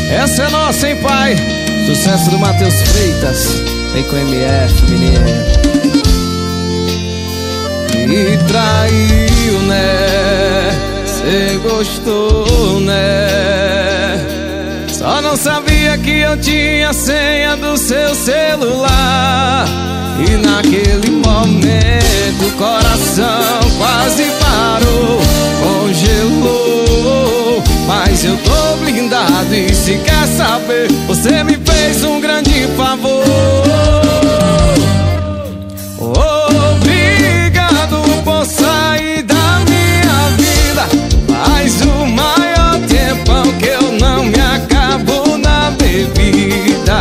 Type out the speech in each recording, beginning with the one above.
Essa é nossa, hein, pai? Sucesso do Matheus Freitas. Vem com MF, menino. Me traiu, né? Cê gostou, né? Só não sabia que eu tinha a senha do seu celular. E naquele momento o coração quase parou, congelou. Mas eu tô blindado e se quer saber, você me fez um grande favor. Obrigado por sair da minha vida. Faz o maior tempão que eu não me acabo na bebida.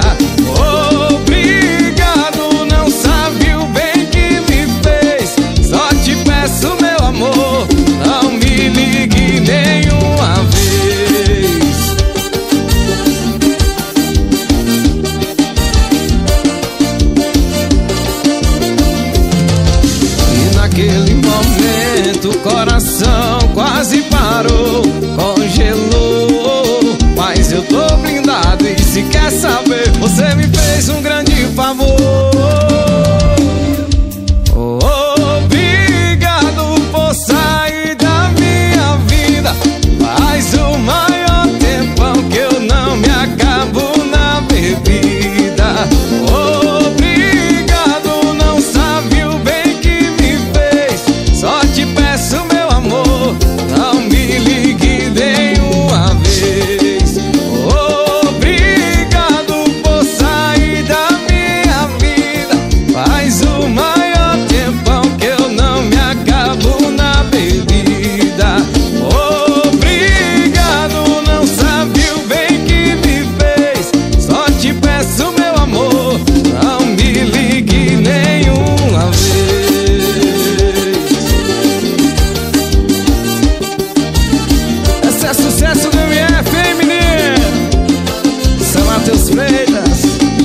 Obrigado, não sabe o bem que me fez. Só te peço, meu amor, não me ligue nenhuma vez. E naquele momento o coração quase parou, congelou. Mas eu tô blindado e se quer saber, você me fez um grande favor. Obrigado por sair da minha vida. Faz o maior tempão que eu não me acabo na bebida. Obrigado, não sabe o bem que me fez. Só te peço, meu amor, não me ligue nenhuma vez. Obrigado por sair da minha vida. Faz o maior tempão que eu não me acabo na bebida. Obrigado, não sabe o bem que me fez. Só te peço, meu amor, não me ligue nenhuma vez. Esse é sucesso do MF, hein, menino? São Matheus Freitas.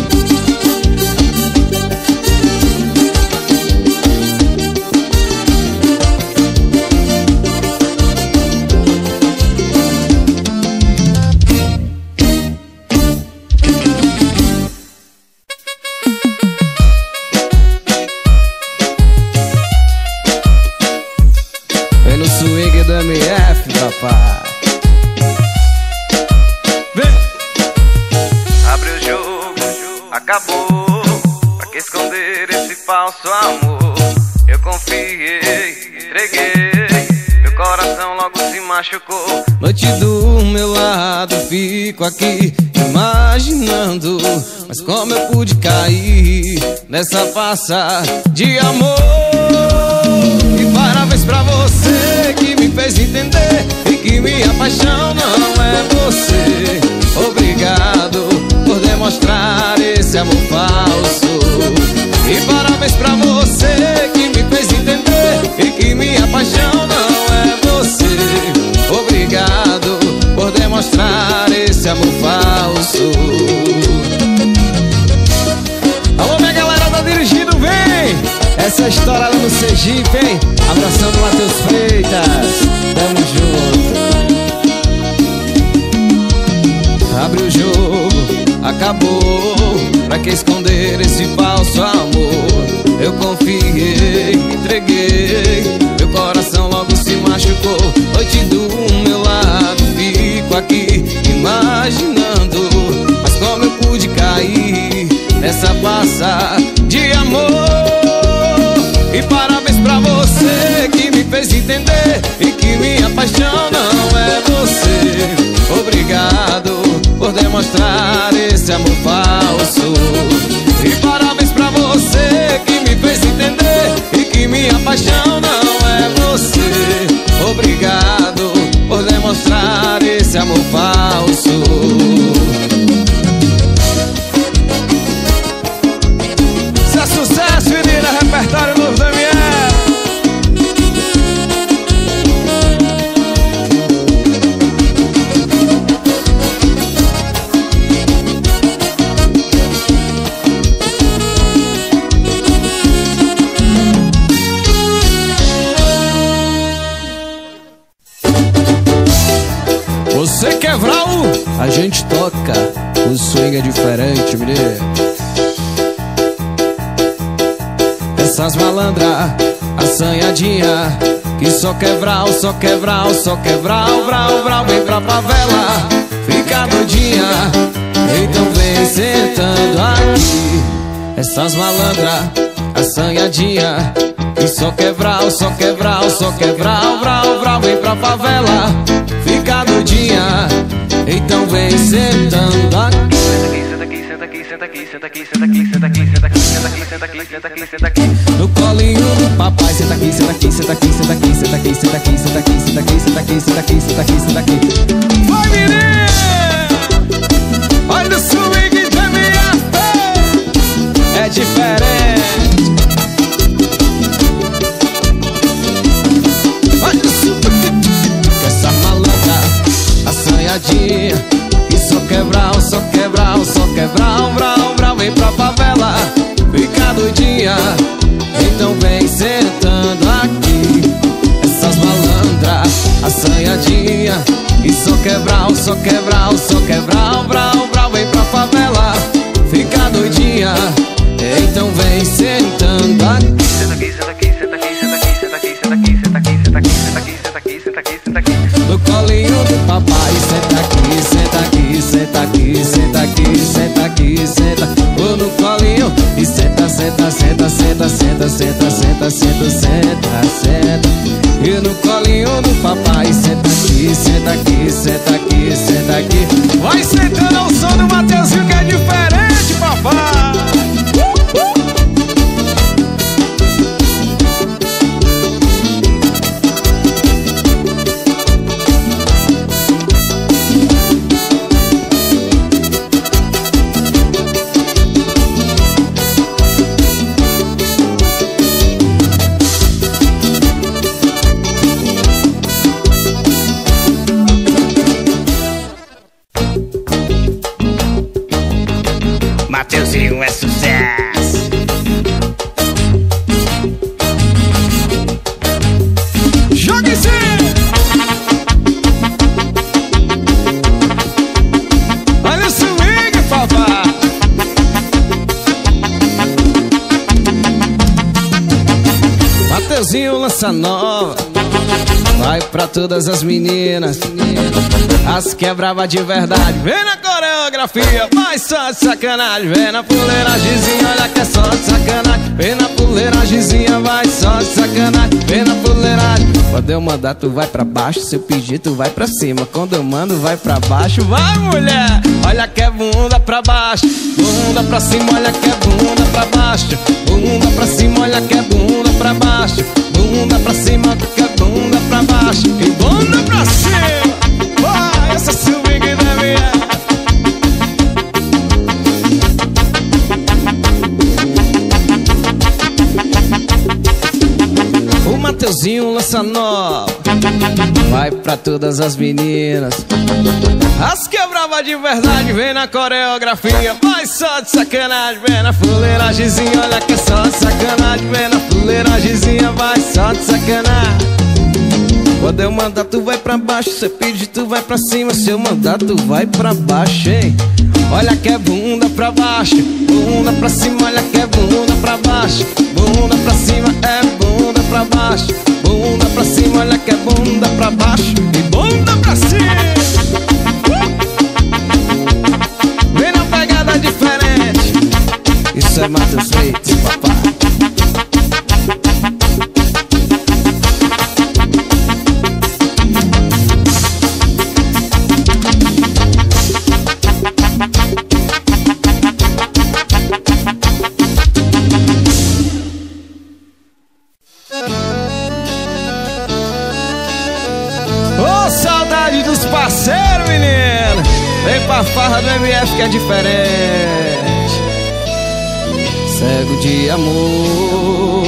Vem no swing do MF, papai. Vem! Abre o jogo, acabou. Pra que esconder esse falso amor? Eu confiei, entreguei. Meu coração logo se machucou. Noite do meu lado, fico aqui imaginando. Mas como eu pude cair nessa farsa de amor? E parabéns pra você que me fez entender e que minha paixão não é você. Obrigado por demonstrar esse amor falso. E parabéns pra você que me fez entender e que minha paixão não é você. Obrigado por demonstrar esse amor falso. Alô, minha galera, tá dirigindo, vem! Essa é a história lá no Sergipe, hein? Abraçando o Matheus Freitas. Tamo junto. Abre o jogo, acabou. Pra que esconder esse falso amor? Eu confiei, entreguei. Meu coração logo se machucou. Noite do meu lado, fico aqui imaginando. Mas como eu pude cair nessa farsa de amor? E parabéns pra você que me fez entender e que minha paixão não é você. Obrigado por demonstrar esse amor falso. E parabéns pra você que me fez entender e que minha paixão não é você. Obrigado por demonstrar esse amor falso. Isso é sucesso, menina, repertório novo da minha. você quebrar a gente toca. O swing é diferente, menino. Essas malandras, assanhadinha, que só quebrar, só quebrar, só quebrar, vral, vral, vem pra favela, fica doidinha, então vem sentando aqui. Essas malandras, assanhadinha, que só quebrar, só quebrar, só quebrar, vral, vral, vem pra favela, fica doidinha, então vem sentando aqui. Senta aqui, senta aqui, senta aqui, senta aqui, senta aqui, senta aqui, senta aqui, senta aqui, senta aqui, senta aqui. No colinho do papai, senta aqui, senta aqui, senta aqui, senta aqui, senta aqui, senta aqui, senta aqui, senta aqui, senta aqui, senta aqui, senta aqui, senta aqui. Vai, menina! Olha o swing da minha fé, é diferente. Olha o swing, essa malandra, assanhadinha, que só quebrar, só quebrar, só quebrar, vral, vral, vem pra favela, fica doidinha, então vem sentando aqui. Essas malandras, assanhadinha, que só quebrar, só quebrar, só quebrar, vral, vral, vem pra favela, fica doidinha, então vem sentando aqui. Senta aqui, senta aqui, senta aqui, senta aqui, senta aqui, senta aqui, senta aqui, senta aqui, senta aqui, senta aqui, senta aqui, senta aqui. No colinho do papai, senta aqui, senta aqui, senta aqui, senta aqui, senta aqui, senta. Vou no colinho e senta, senta, senta, senta, senta, senta, senta, senta, senta, senta. E no colinho do papai, senta aqui, senta aqui, senta aqui, senta aqui. Vai sentando ao som do Mateuzinho que é diferente, papai. Mateuzinho é sucesso. Jogue-se! Olha o swing, papai. Mateuzinho lança nova, vai pra todas as meninas, as que é brava de verdade. Vem na coreografia, vai só de sacanagem. Vem na fuleiragemzinha, olha que é só de sacanagem. Vem na fuleiragemzinha, vai só de sacanagem. Vem na fuleiragem. Quando eu mandar tu vai pra baixo, se eu pedir tu vai pra cima. Quando eu mando vai pra baixo, vai mulher. Olha que é bunda pra baixo, bunda pra cima, olha que é bunda pra baixo. Bunda pra cima, olha que é bunda pra baixo. Bunda pra cima, que é bunda pra baixo. E bunda pra cima. Vai, essa swing da minha. O Mateuzinho lança nova, vai pra todas as meninas, as que é brava de verdade. Vem na coreografia, vai só de sacanagem. Vem na fuleiragemzinha, olha que é só de sacanagem. Vem na fuleiragemzinha, vai só de sacanagem. Quando eu mandar tu vai pra baixo, se eu pedir tu vai pra cima. Se eu mandar tu vai pra baixo, hein? Olha que é bunda pra baixo, bunda pra cima, olha que é bunda pra baixo. Bunda pra cima é bunda pra baixo. Bunda pra cima, olha que é bunda pra baixo. E bunda pra cima. Vem na pegada diferente. Isso é Matheus Freitas, papai. Saudade dos parceiros, menino. Vem pra farra do MF que é diferente. Cego de amor,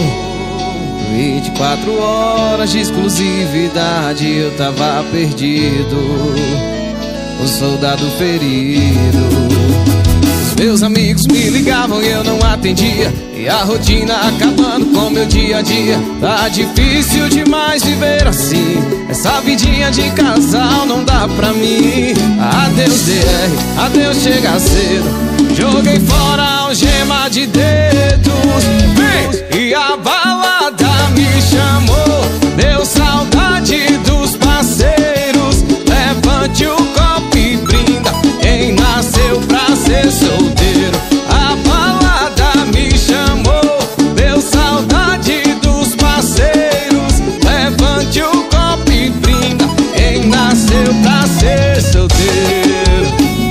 24 horas de exclusividade. Eu tava perdido, o soldado ferido. Os Meus amigos me ligavam e eu não atendia, e a rotina acabando com meu dia a dia. Tá difícil demais viver assim, essa vidinha de casal não dá pra mim. Adeus DR, adeus chega cedo, joguei fora a algema de dedos. Vem! E a balada me chamou, deu saudade dos parceiros. Levante o copo e brinda, quem nasceu pra ser solteiro. A balada me chamou, deu saudade dos parceiros. Levante o copo e brinda, quem nasceu pra ser solteiro.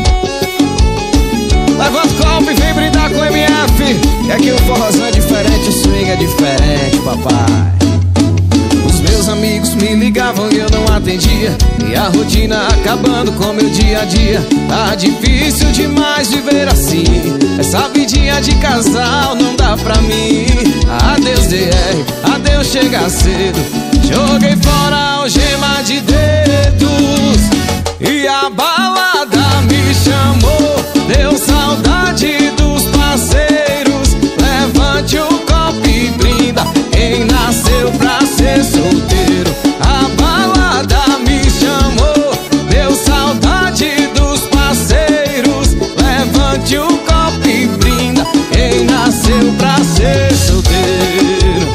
Levanta o copo e vem brindar com MF, que aqui o forrozão é diferente, o swing é diferente, papai. Os meus amigos me ligavam e eu não atendia, e a rotina acabando com meu dia a dia. Tá difícil demais viver assim, essa vidinha de casal não dá pra mim. Adeus DR, adeus chega cedo, joguei fora a algema de dedos. E a balada me chamou, deu saudade dos parceiros. Levante o copo e brinda, quem nasceu pra ser solteiro. A balada me chamou, deu saudade dos parceiros. Levante o copo e brinda, quem nasceu pra ser solteiro.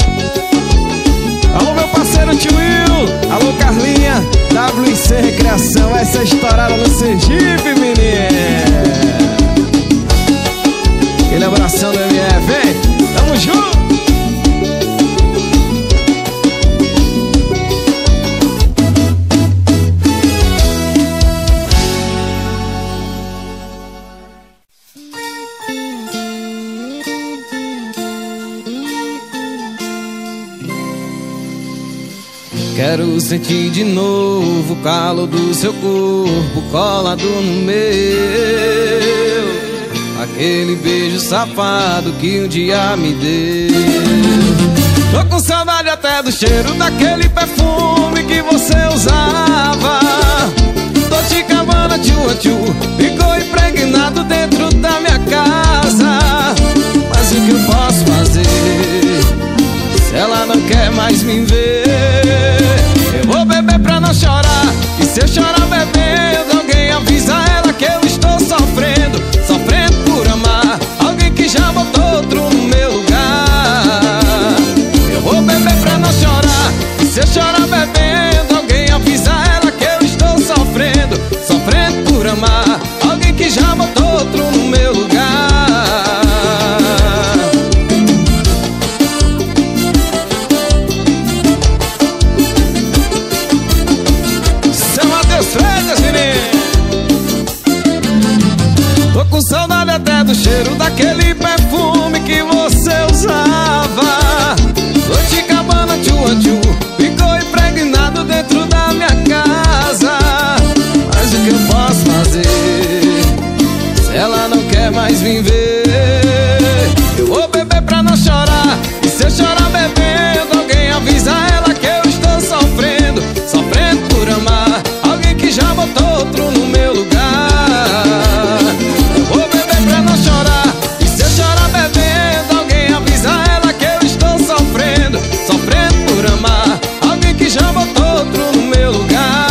Alô meu parceiro tio Will, alô Carlinha, WC Recreação, essa é estourada no Sergipe, menino. Aquele abração do MF, hein? Tamo junto! Quero sentir de novo o calor do seu corpo colado no meu, aquele beijo safado que um dia me deu. Tô com saudade até do cheiro daquele perfume que você usava. Dolce & Gabbana, tchu, ficou impregnado dentro da minha casa. Mas o que eu posso fazer se ela não quer mais me ver? Eu vou beber pra não chorar, e se eu chorar bebendo, alguém avisa ela que eu estou sofrendo. Sofrendo por amar alguém que já botou outro no meu lugar. Eu vou beber pra não chorar, e se eu chorar bebendo, alguém avisa ela que eu estou sofrendo. Sofrendo por amar alguém que já botou outro no meu lugar. Tô com saudade até do cheiro daquele perfume que você usava. Dolce & Gabbana, tchu, ficou impregnado dentro da minha casa. Mas o que eu posso fazer se ela não quer mais me ver? Eu vou beber pra não chorar, e se eu chorar bebendo, alguém avisa ela que eu estou sofrendo. Sofrendo por amar alguém que já botou outro no meu lugar. Eu vou beber pra não chorar, e se eu chorar bebendo, alguém avisa ela que eu estou sofrendo. Sofrendo por amar alguém que já botou outro no meu lugar.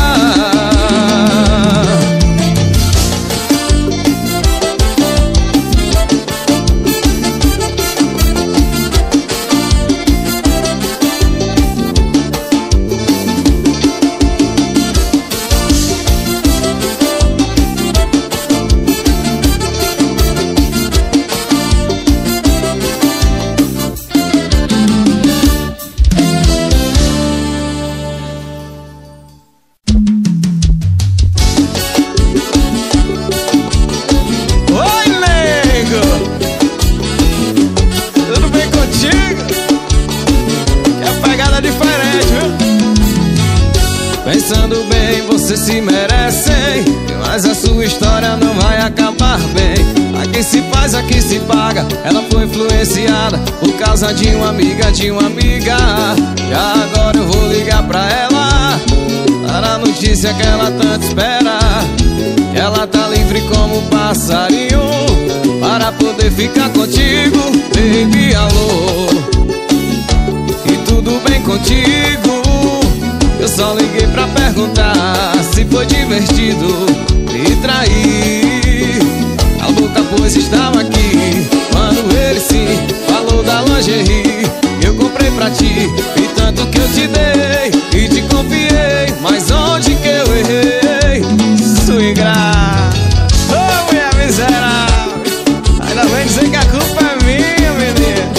Pensando bem, vocês se merecem, mas a sua história não vai acabar bem. Aqui se faz, aqui se paga. Ela foi influenciada por causa de uma amiga, Já agora eu vou ligar pra ela, dar a notícia que ela tanto espera. ela tá livre como um passarinho para poder ficar contigo, baby, alô. E tudo bem contigo? Eu só liguei pra perguntar se foi divertido me trair. A boca pois estava aqui quando ele sim falou da lingerie que eu comprei pra ti. E tanto que eu te dei e te confiei, mas onde que eu errei? Sua ingrata, ô mulher miserável, ainda vem dizer que a culpa é minha, menina.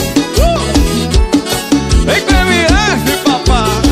Vem com a MF, papai.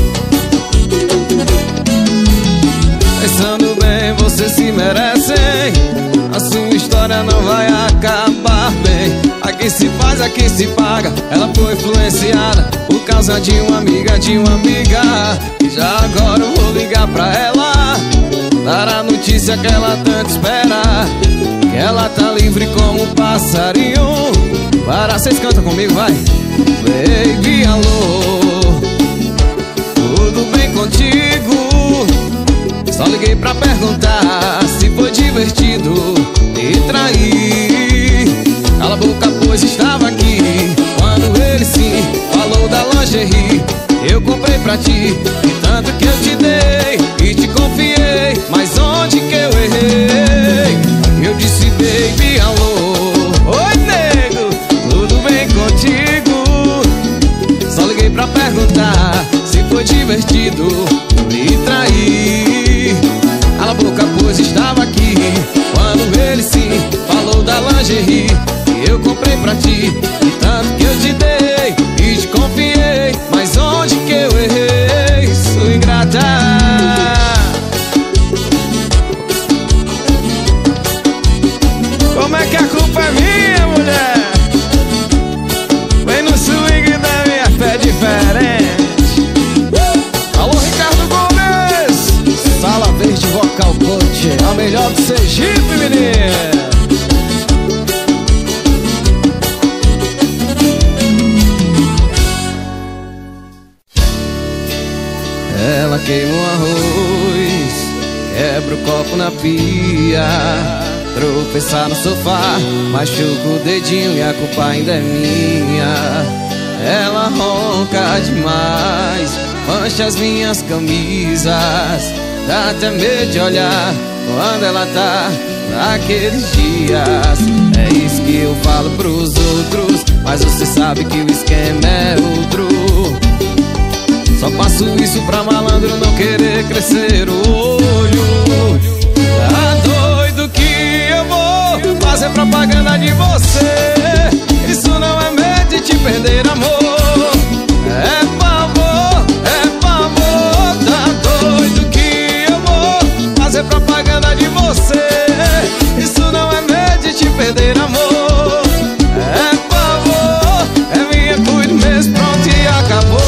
Pensando bem, você se merece, hein? A sua história não vai acabar bem. Aqui se faz, aqui se paga. Ela foi influenciada por causa de uma amiga, E já agora eu vou ligar pra ela, dar a notícia que ela tanto espera, que ela tá livre como um passarinho. Para, vocês cantam comigo, vai. Baby, alô, tudo bem contigo? Só liguei pra perguntar se foi divertido me trair. Cala a boca pois estava aqui quando ele sim falou da lingerie eu comprei pra ti. E tanto que eu te dei e te confiei, mas onde que eu errei? Eu disse baby, alô, oi nego, tudo bem contigo? Só liguei pra perguntar se foi divertido me trair. Cala a boca pois estava aqui quando ele sim falou da lingerie que eu comprei pra ti. E tanto que eu te dei e te confiei, mas onde que eu errei? Sua ingrata. Como é que a culpa é minha, mulher? Vem no swing da minha fé diferente. Alô, Ricardo Gomes, Sala Verde Vocal Coach, a melhor do Sergipe, menino. Ela queima o arroz, quebra o copo na pia, tropeçar no sofá, machuca o dedinho e a culpa ainda é minha. Ela ronca demais, mancha as minhas camisas, dá até medo de olhar quando ela tá naqueles dias. É isso que eu falo pros outros, mas você sabe que o esquema é outro. Só faço isso pra malandro não querer crescer o olho. Tá doido que eu vou fazer propaganda de você? Isso não é medo de te perder, amor. É favor, tá doido que eu vou fazer propaganda de você? Isso não é medo de te perder, amor. É favor, é minha, cuido mesmo, pronto e acabou.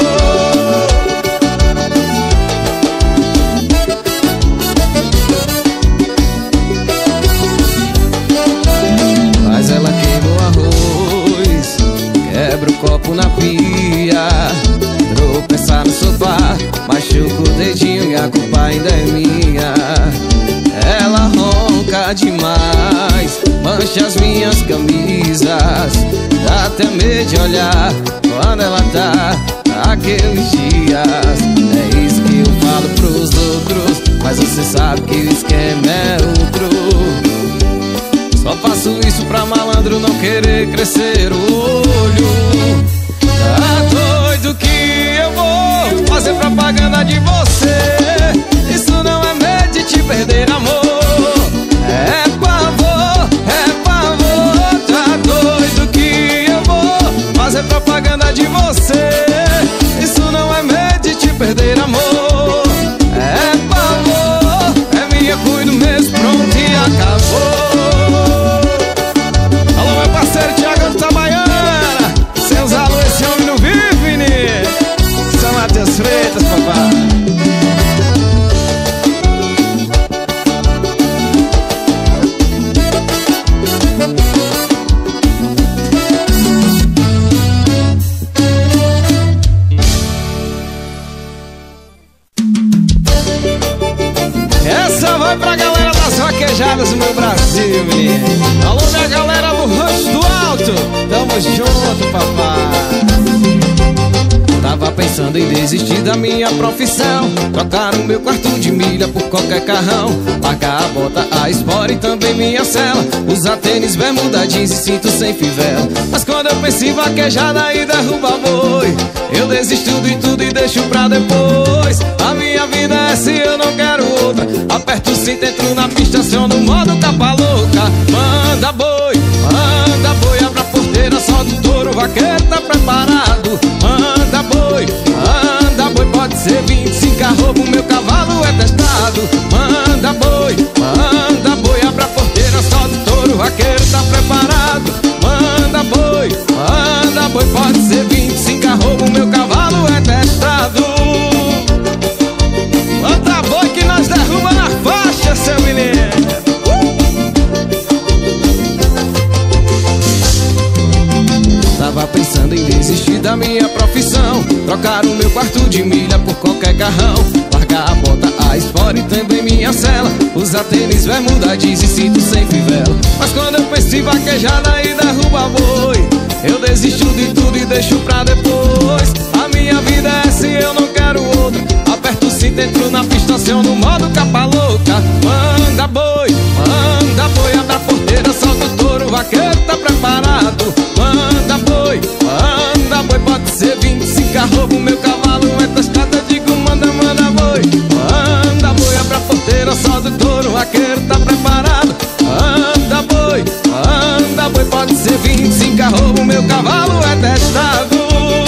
Mas ela queima o arroz, quebra o copo na pia, tropeçar no sofá, machuca o dedinho e a culpa ainda é minha. Ela ronca demais, mancha as minhas camisas, dá até medo de olhar quando ela tá naqueles dias. É isso que eu falo pros outros, mas você sabe que o esquema é outro. Só faço isso pra malandro não querer crescer o olho. Tá doido que eu vou fazer propaganda de você? Isso não é medo de te perder, amor. É favor, tá doido que eu vou fazer propaganda de você? Isso não é medo de te perder, amor. É favor, é minha, cuido mesmo, pronto e acabou. Alô, meu parceiro Thiago do Itabaiana, sem usar alô, esse homem não vive, menino. São Mateus Freitas, papai. Essa vai pra galera da queijadas do meu Brasil, menino. Alô, minha galera do Rancho do Alto, tamo junto, papai. Tava pensando em desistir da minha profissão, trocar o meu quarto de milha por qualquer carrão, largar a bota, a espora e também minha cela, usar tênis, bermuda, jeans e cinto sem fivela. Mas quando eu penso em vaquejada e derruba boi, eu desisto de tudo e deixo pra depois. A minha vida é essa e eu não quero outra. Aperto o cinto, entro na pista, aciono o modo capa louca. Manda boi, abre a porteira, solta o touro, o vaqueiro tá preparado. Manda boi, pode ser 25 arroba, o meu cavalo é testado. Manda boi, abre a porteira, solta o touro, o vaqueiro tá preparado. Manda boi, pode ser 25 arroba, o meu cavalo é testado. Manda boi que nós derruba na faixa, seu menino. Tava pensando em desistir da minha profissão, trocar o meu quarto de milha por qualquer carrão, largar a bota, a espora e também minha cela, usar tênis, bermuda, jeans e cinto sem fivela. Mas quando eu penso em vaquejada e derruba boi, eu desisto de tudo e deixo pra depois. A minha vida é essa e eu não quero outra. Aperto o cinto, entro na pista, aciono o modo capa louca. Manda boi, abre a porteira, solta o touro, o vaqueiro tá preparado. Manda boi, pode ser 25 arroba, o meu cavalo é testado. Eu digo manda boi, abre a porteira, solta o touro, o vaqueiro tá preparado. Manda boi, pode ser 25 arroba, o meu cavalo é testado.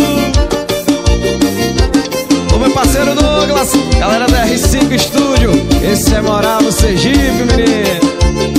O meu parceiro Douglas, galera da R5 Estúdio, esse é moral no Sergipe, menino.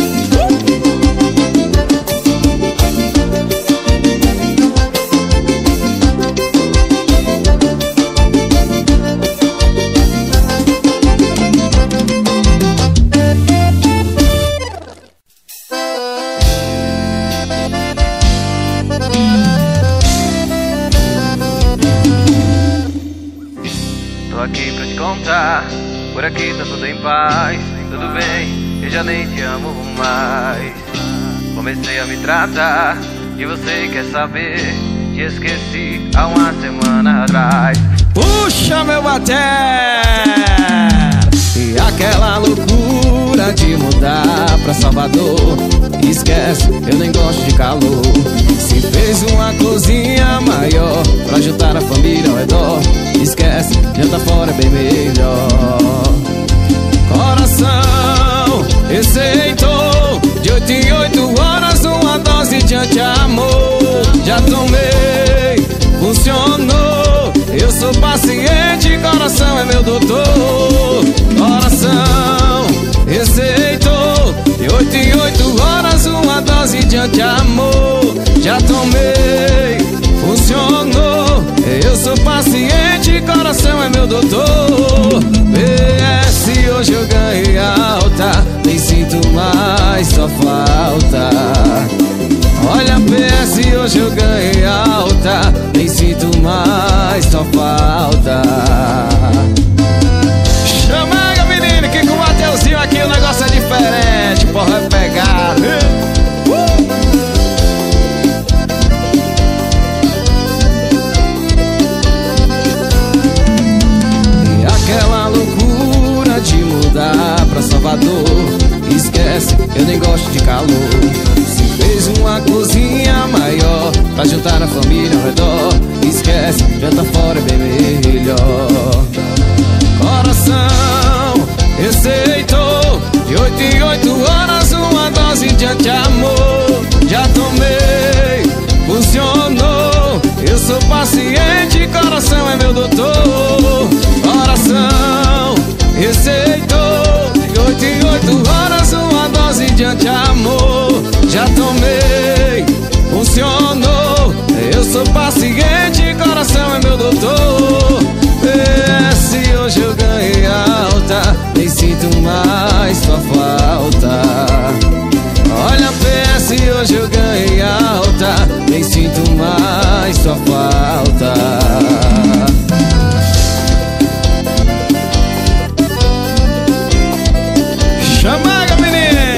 Por aqui tá tudo em paz, tudo bem, eu já nem te amo mais. Comecei a me tratar e você quer saber, te esqueci há uma semana atrás. Puxa meu bater! E aquela loucura de mudar pra Salvador, esquece, eu nem gosto de calor. Se fez uma cozinha maior pra juntar a família ao redor, esquece, janta fora é bem melhor. Coração receitou de 8 em 8 horas uma dose de anti-amor. Já tomei, funcionou, eu sou paciente, coração é meu doutor. Coração receitou de 8 em 8 horas uma dose de anti-amor. Já tomei, funcionou, eu sou paciente, coração é meu doutor. PS, hoje eu ganhei alta, nem sinto mais sua falta. Olha, PS, hoje eu ganhei alta, nem sinto mais sua falta. Chama, menino, que com o Mateuzinho aqui o negócio é diferente, porra, é pegado. E aquela loucura de mudar pra Salvador, esquece, eu nem gosto de calor. Se fez uma cozinha maior pra juntar a família ao redor, esquece, janta fora é bem melhor. Coração receitou de 8 em 8 horas uma dose de anti-amor. Já tomei, funcionou, eu sou paciente, coração é meu doutor. Coração receitou de 8 em 8 horas uma dose de anti-amor. Já tomei, funcionou, eu sou paciente, coração é meu doutor. PS, hoje eu ganhei alta, nem sinto mais sua falta. Olha, PS, hoje eu ganhei alta, nem sinto mais sua falta. Chama, menino!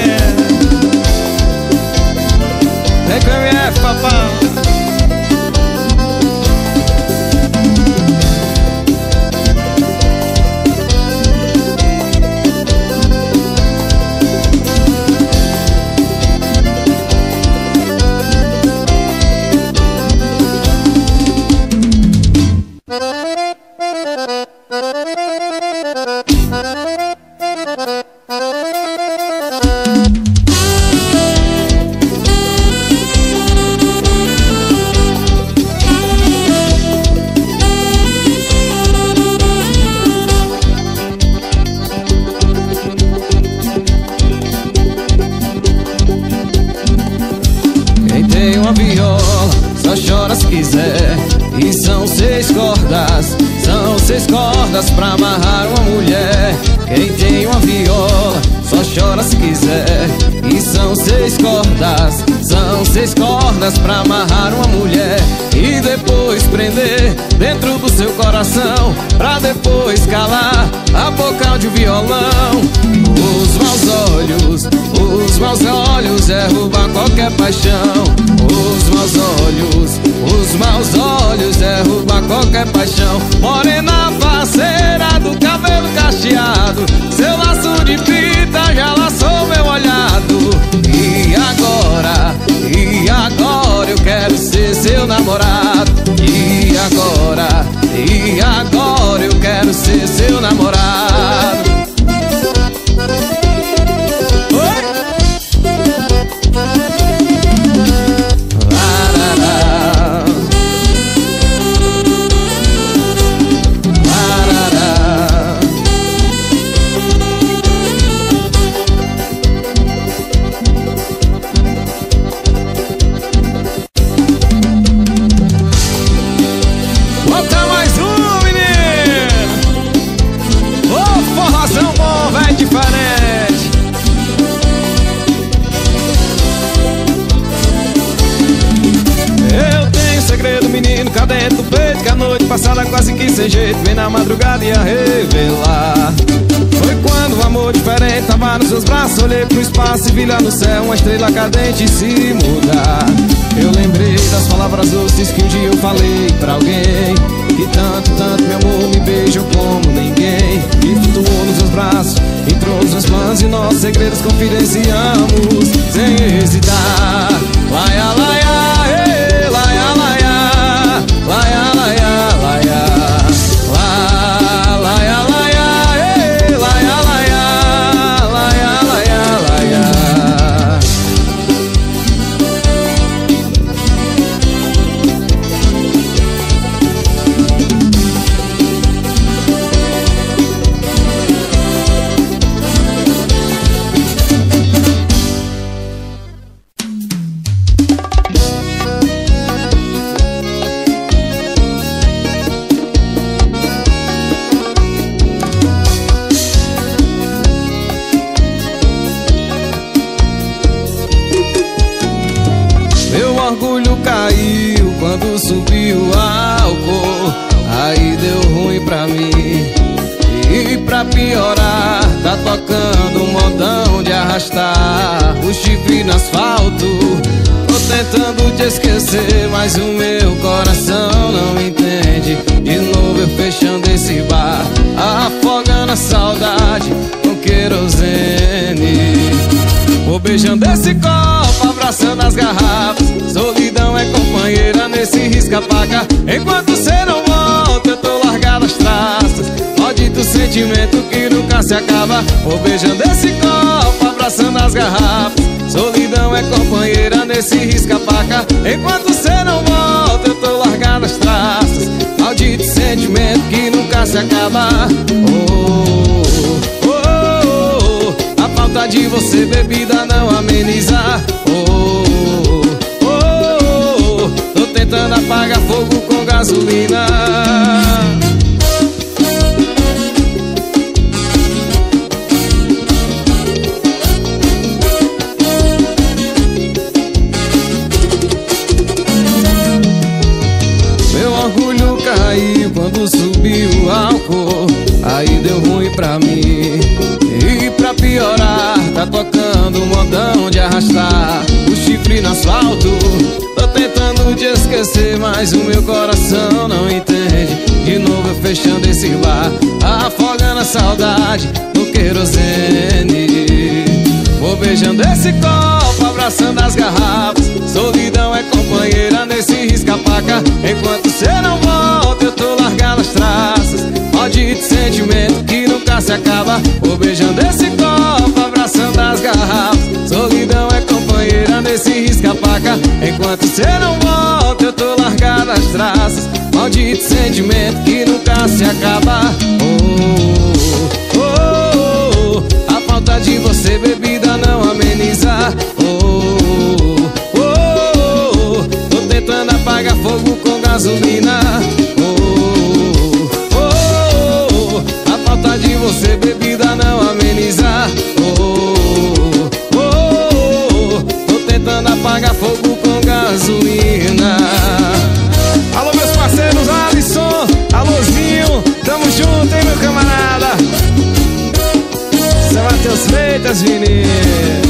Quem tem uma viola só chora se quiser. E são 6 cordas, são 6 cordas pra amarrar uma mulher. Quem tem uma viola só chora se quiser. E são 6 cordas, são 6 cordas pra amarrar uma mulher. E depois prender dentro do seu coração, pra depois calar a boca de violão. Os maus olhos é roubar qualquer paixão. Os maus olhos é roubar qualquer paixão. Morena parceira do cabelo cacheado, seu laço de fita já laçou meu olhado. E agora eu quero ser seu namorado. E agora eu quero ser seu namorado. Dentro do peito que a noite passada quase que sem jeito, vem na madrugada ia revelar. Foi quando o amor diferente tava nos seus braços, olhei pro espaço e vi lá no céu uma estrela cadente se mudar. Eu lembrei das palavras doces que um dia eu falei pra alguém, que tanto, meu amor me beijou como ninguém. E flutuou nos seus braços, entrou nos meus planos e nossos segredos confidenciamos sem hesitar. Laia, laia, laia, laia. Laia, laia, laia, laia, laia, laia, laia, laia, laia, laia. Orgulho caiu quando subiu o álcool, aí deu ruim pra mim. E pra piorar, tá tocando um modão de arrastar o chifre no asfalto. Tô tentando te esquecer, mas o meu coração não entende. De novo eu fechando esse bar, afogando a saudade com querosene. Vou beijando esse copo, abraçando as garrafas. Solidão é companheira nesse risca-faca. Enquanto cê não volta, eu tô largado as traças. Maldito sentimento que nunca se acaba. Vou beijando esse copo, abraçando as garrafas. Solidão é companheira nesse risca-faca. Enquanto cê não volta, eu tô largado as traças. Maldito sentimento que nunca se acaba. A falta de você, bebida, não ameniza. Tô tentando apagar fogo com gasolina. Meu orgulho caiu quando subiu o álcool, aí deu ruim pra mim. E pra piorar, tá tocando um modão de arrastar o chifre no asfalto. Tô tentando te esquecer, mas o meu coração não entende. De novo eu fechando esse bar, afogando a saudade no querosene. Vou beijando esse copo, abraçando as garrafas. Solidão é companheira nesse risca-faca. Enquanto cê não volta, eu tô largando as traças. Maldito sentimento que nunca nunca se acaba. Vou beijando esse copo, abraçando as garrafas. Solidão é companheira nesse risca-faca. Enquanto cê não volta, eu tô largado as traças. Maldito sentimento que nunca se acaba. Oh, oh, oh. A falta de você, bebida, não ameniza. Oh, oh, oh, oh. Tô tentando apagar fogo com gasolina. Oh, oh, oh. A falta de você, bebida, não ameniza. Oh, oh, oh. Tô tentando apagar fogo com gasolina. Alô, meus parceiros, Alisson, alôzinho, tamo junto, hein, meu camarada. Zé Matheus Freitas, Vini.